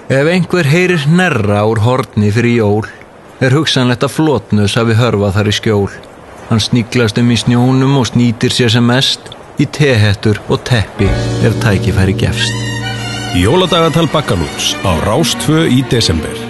Ef einhver heyrir hnerra úr horni fyrir jól, hugsanlegt að Flotnös hafi hörfað þar í skjól. Hann sníklast í snjónum og snýtir sér sem mest í tehettur og teppi ef tækifæri gefst. Jóladagatal Baggalúts á Rás 2 í desember.